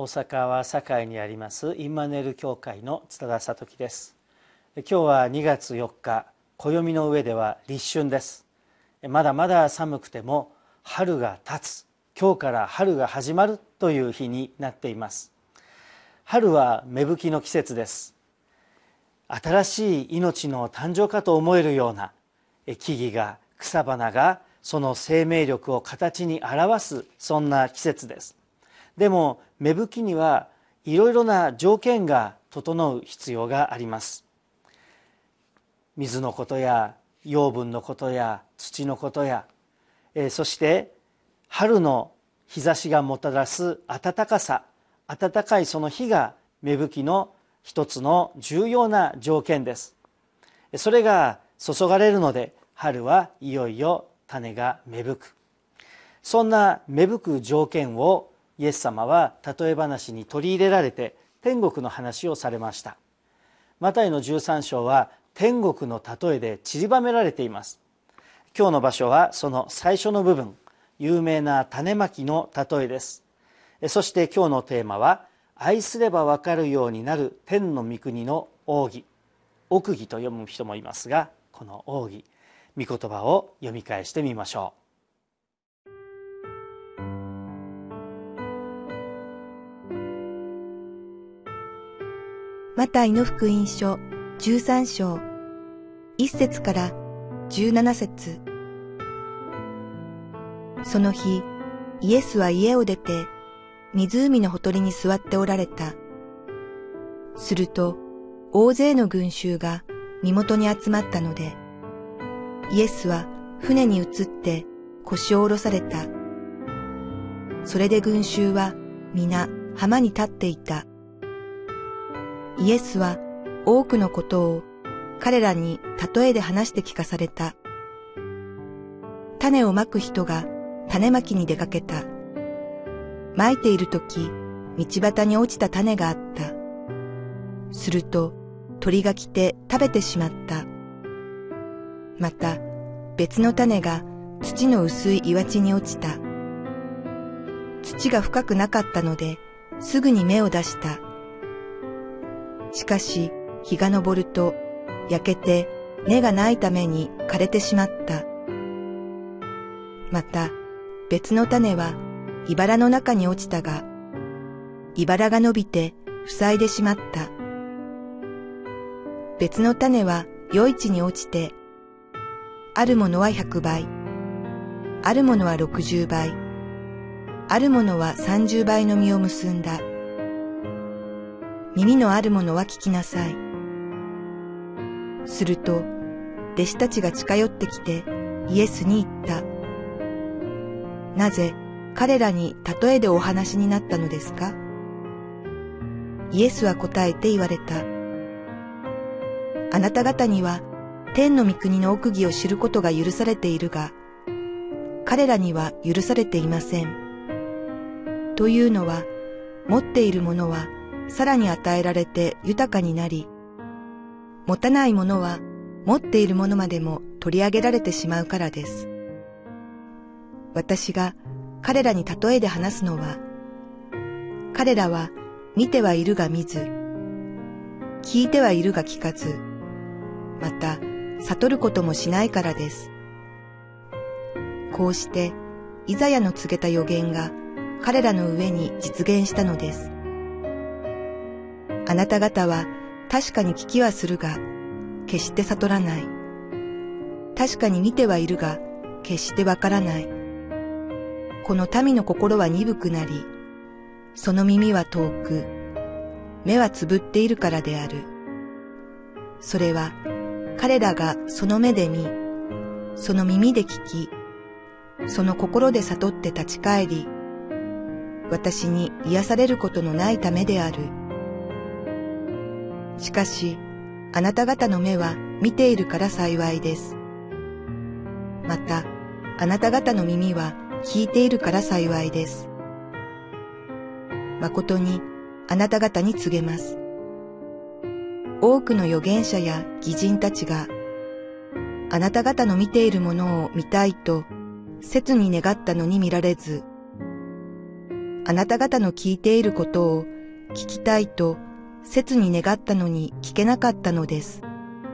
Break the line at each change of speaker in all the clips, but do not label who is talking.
大阪は堺にありますインマヌエル教会の津田聡樹です。今日は2月4日、暦の上では立春です。まだまだ寒くても春が経つ、今日から春が始まるという日になっています。春は芽吹きの季節です。新しい命の誕生かと思えるような木々が、草花がその生命力を形に表す、そんな季節です。でも芽吹きにはいろいろな条件が整う必要があります。水のことや養分のことや土のことや、そして春の日差しがもたらす暖かさ、暖かいその日が芽吹きの一つの重要な条件です。それが注がれるので、春はいよいよ種が芽吹く。そんな芽吹く条件をイエス様は例え話に取り入れられて天国の話をされました。マタイの13章は天国の例えで散りばめられています。今日の場所はその最初の部分、有名な種まきの例えです。そして今日のテーマは、愛すればわかるようになる天の御国の奥義、奥義と読む人もいますが、この奥義、御言葉を読み返してみましょう。
マタイの福音書13章1節から17節。その日、イエスは家を出て湖のほとりに座っておられた。すると大勢の群衆が身元に集まったので、イエスは船に移って腰を下ろされた。それで群衆は皆浜に立っていた。イエスは多くのことを彼らに例えで話して聞かされた。種をまく人が種まきに出かけた。まいているとき、道端に落ちた種があった。すると鳥が来て食べてしまった。また別の種が土の薄い岩地に落ちた。土が深くなかったのですぐに芽を出した。しかし日が昇ると焼けて根がないために枯れてしまった。また別の種は茨の中に落ちたが、茨が伸びて塞いでしまった。別の種は余市に落ちて、あるものは100倍、あるものは60倍、あるものは30倍の実を結んだ。耳のあるものは聞きなさい。すると、弟子たちが近寄ってきてイエスに言った。なぜ彼らに例えでお話になったのですか？イエスは答えて言われた。あなた方には天の御国の奥義を知ることが許されているが、彼らには許されていません。というのは、持っているものはさらに与えられて豊かになり、持たないものは持っているものまでも取り上げられてしまうからです。私が彼らに例えで話すのは、彼らは見てはいるが見ず、聞いてはいるが聞かず、また悟ることもしないからです。こうしてイザヤの告げた預言が彼らの上に実現したのです。あなた方は確かに聞きはするが、決して悟らない。確かに見てはいるが、決してわからない。この民の心は鈍くなり、その耳は遠く、目はつぶっているからである。それは彼らがその目で見、その耳で聞き、その心で悟って立ち返り、私に癒されることのないためである。しかし、あなた方の目は見ているから幸いです。また、あなた方の耳は聞いているから幸いです。誠にあなた方に告げます。多くの預言者や義人たちが、あなた方の見ているものを見たいと切に願ったのに見られず、ああなた方の聞いていることを聞きたいと切に願ったのに聞けなかったのです。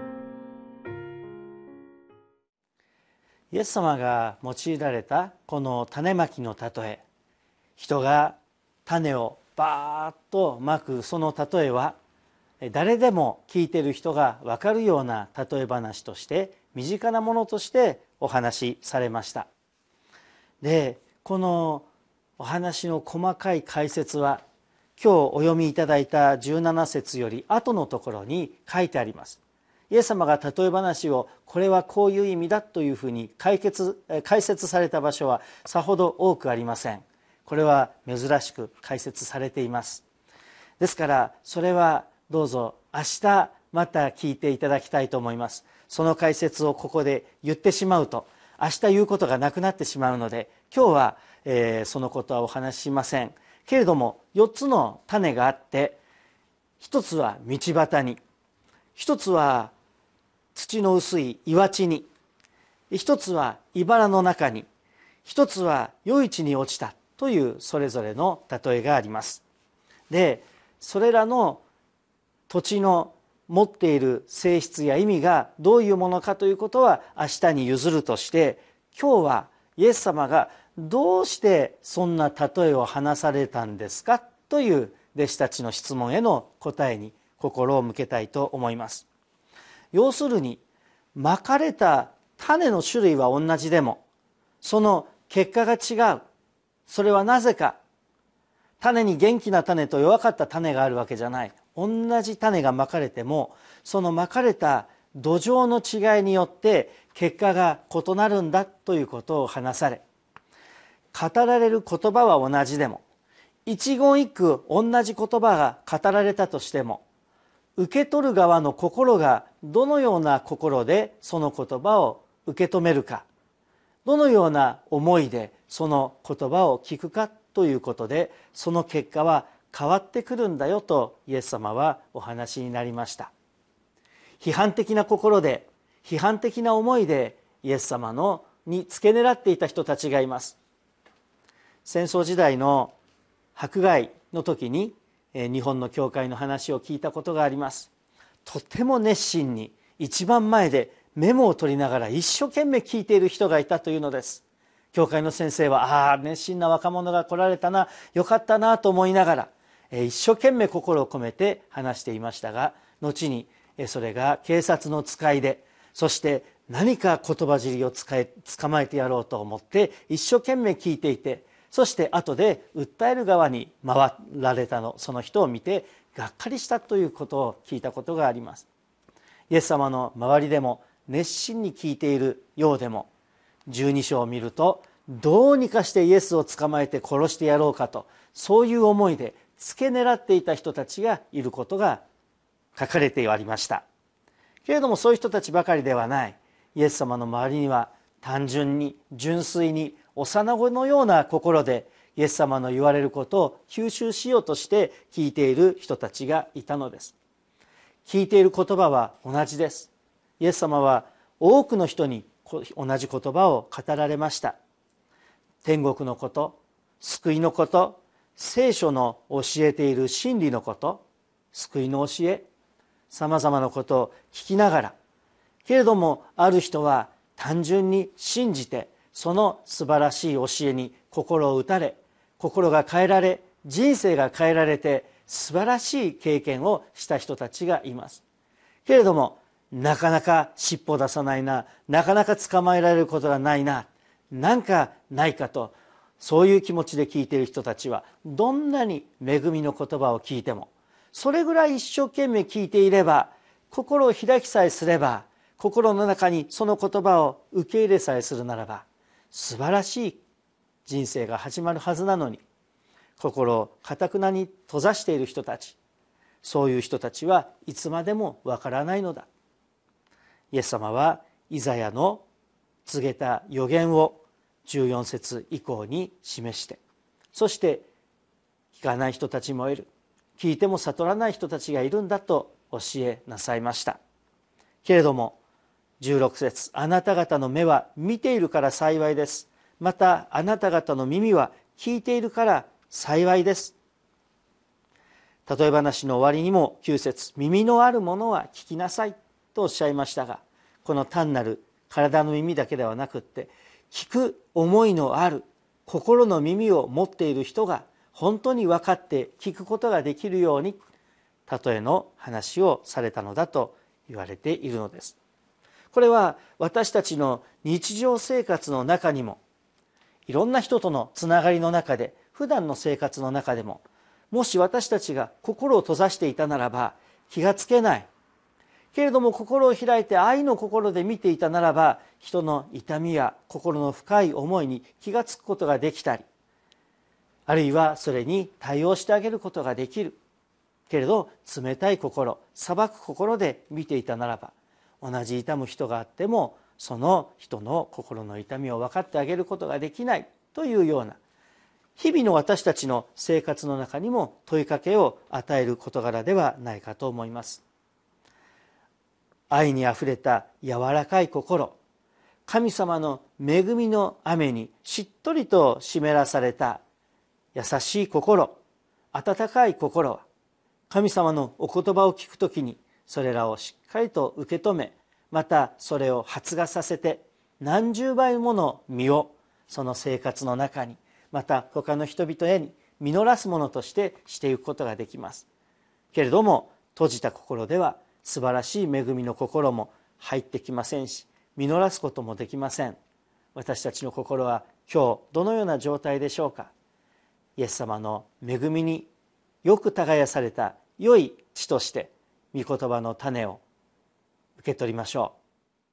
イエス様が用いられたこの種まきの例え、人が種をバーッとまくその例えは、誰でも聞いている人が分かるような例え話として身近なものとしてお話しされました。で、このお話の細かい解説は今日お読みいただいた17節より後のところに書いてあります。イエス様が例え話をこれはこういう意味だというふうに解説された場所はさほど多くありません。これは珍しく解説されています。ですからそれはどうぞ明日また聞いていただきたいと思います。その解説をここで言ってしまうと明日言うことがなくなってしまうので、今日は、そのことはお話ししませんけれども、4つの種があって、一つは道端に、一つは土の薄い岩地に、一つは茨の中に、一つは余市に落ちたというそれぞれの例えがあります。で、それらの土地の持っている性質や意味がどういうものかということは明日に譲るとして、今日はイエス様がどうしてそんな例えを話されたんですかという弟子たちの質問への答えに心を向けたいと思います。要するに、まかれた種の種類は同じでもその結果が違う。それはなぜか。種に元気な種と弱かった種があるわけじゃない。同じ種がまかれてもそのまかれた土壌の違いによって結果が異なるんだということを話され、語られる言葉は同じでも一言一句同じ言葉が語られたとしても、受け取る側の心がどのような心でその言葉を受け止めるか、どのような思いでその言葉を聞くかということで、その結果は変わってくるんだよとイエス様はお話になりました。批判的な心で、批判的な思いでイエス様に付け狙っていた人たちがいます。戦争時代の迫害の時に日本の教会の話を聞いたことがあります。とても熱心に一番前でメモを取りながら一生懸命聞いている人がいたというのです。教会の先生は熱心な若者が来られたな、よかったなと思いながら一生懸命心を込めて話していましたが、後にそれが警察の使いで、そして何か言葉尻を捕まえてやろうと思って一生懸命聞いていて、そして後で訴える側に回られたその人を見てがっかりしたということを聞いたことがあります。イエス様の周りでも熱心に聞いているようでも、12章を見るとどうにかしてイエスを捕まえて殺してやろうかと、そういう思いで付け狙っていた人たちがいることが書かれてありました。けれどもそういう人たちばかりではない。イエス様の周りには単純に純粋に幼子のような心でイエス様の言われることを吸収しようとして聞いている人たちがいたのです。聞いている言葉は同じです。イエス様は多くの人に同じ言葉を語られました。天国のこと、救いのこと、聖書の教えている真理のこと、救いの教え、さまざまなことを聞きながら、けれどもある人は単純に信じて、その素晴らしい教えに心を打たれ、心が変えられ、人生が変えられて素晴らしい経験をした人たちがいます。けれどもなかなか尻尾出さないな、なかなか捕まえられることがないな、なんかないかと、そういう気持ちで聞いている人たちは、どんなに恵みの言葉を聞いても、それぐらい一生懸命聞いていれば、心を開きさえすれば、心の中にその言葉を受け入れさえするならば、素晴らしい人生が始まるはずなのに、心を堅くに閉ざしている人たち、そういう人たちはいつまでもわからないのだ。イエス様はイザヤの告げた預言を14節以降に示して、そして聞かない人たちもいる、聞いても悟らない人たちがいるんだと教えなさいました。けれども16節、あなた方の目は見ているから幸いです。またあなた方の耳は聞いているから幸いです。例え話の終わりにも9節、耳のあるものは聞きなさいとおっしゃいましたが、この単なる体の耳だけではなくって、聞く思いのある心の耳を持っている人が本当に分かって聞くことができるように、例えの話をされたのだと言われているのです。これは私たちの日常生活の中にも、いろんな人とのつながりの中で、普段の生活の中でも、もし私たちが心を閉ざしていたならば気がつけないけれども、心を開いて愛の心で見ていたならば、人の痛みや心の深い思いに気がつくことができたり、あるいはそれに対応してあげることができるけれど、冷たい心、裁く心で見ていたならば、同じ痛む人があってもその人の心の痛みを分かってあげることができないというような、日々の私たちの生活の中にも問いかけを与える事柄ではないかと思います。愛にあふれた柔らかい心、神様の恵みの雨にしっとりと湿らされた優しい心、温かい心は、神様のお言葉を聞くときにそれらをしっかりと受け止め、またそれを発芽させて何十倍もの実をその生活の中に、また他の人々へに実らすものとしてしていくことができます。けれども閉じた心では素晴らしい恵みの心も入ってきませんし、実らすこともできません。私たちの心は今日どのような状態でしょうか。イエス様の恵みによく耕された良い地として御言葉の種を受け取りましょう。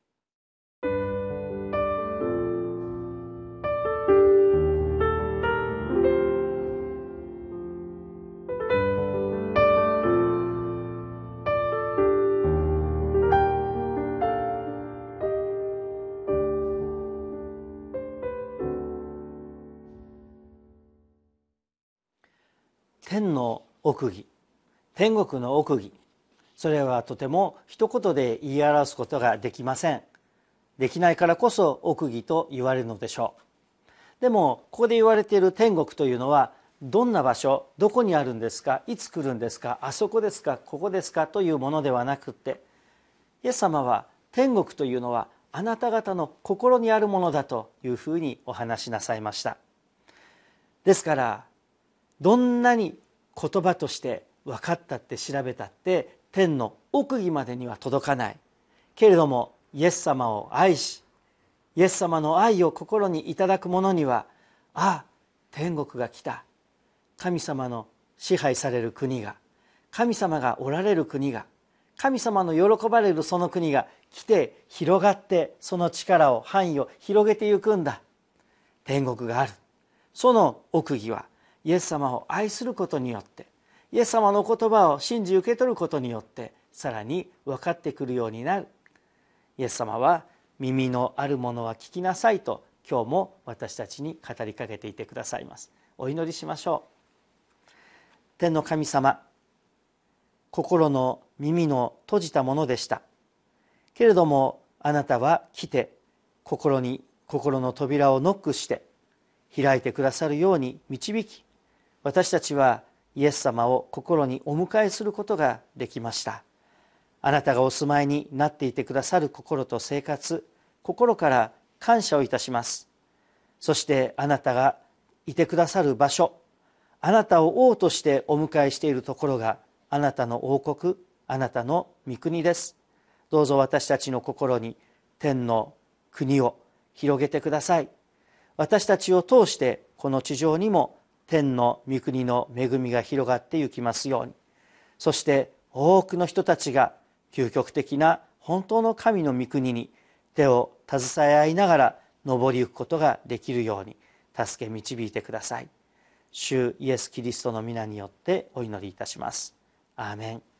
天の奥義、天国の奥義、それはとても一言で言い表すことができません。できないからこそ奥義と言われるのでしょう。でもここで言われている天国というのは、どんな場所、どこにあるんですか、いつ来るんですか、あそこですか、ここですかというものではなくって、イエス様は天国というのはあなた方の心にあるものだというふうにお話しなさいました。ですからどんなに言葉として分かったって調べたって天の奥義までには届かないけれども、イエス様を愛し、イエス様の愛を心にいただく者には、ああ天国が来た、神様の支配される国が、神様がおられる国が、神様の喜ばれるその国が来て広がって、その力を範囲を広げていくんだ、天国がある。その奥義はイエス様を愛することによって、イエス様の言葉を信じ受け取ることによってさらに分かってくるようになる。イエス様は耳のあるものは聞きなさいと今日も私たちに語りかけていてくださいます。お祈りしましょう。天の神様、心の耳の閉じたものでしたけれども、あなたは来て心の扉をノックして開いてくださるように導き、私たちはイエス様を心にお迎えすることができました。あなたがお住まいになっていてくださる心と生活、心から感謝をいたします。そしてあなたがいてくださる場所、あなたを王としてお迎えしているところがあなたの王国、あなたの御国です。どうぞ私たちの心に天の国を広げてください。私たちを通してこの地上にも天の御国の恵みが広がっていきますように、そして多くの人たちが究極的な本当の神の御国に手を携え合いながら登りゆくことができるように助け導いてください。主イエス・キリストの皆によってお祈りいたします。アーメン。